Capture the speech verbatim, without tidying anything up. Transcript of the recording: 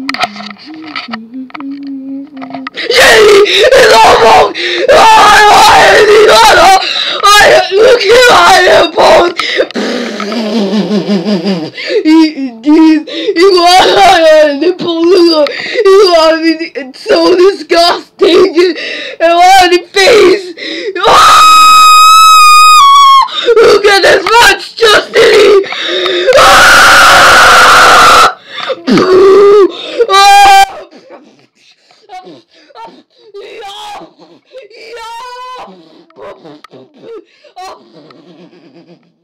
Jenny! It's all wrong! I am the other! I look here, I am both! You are nipple, you are so disgusting! And what the face! Look at this monstrosity! Yeah! Yeah!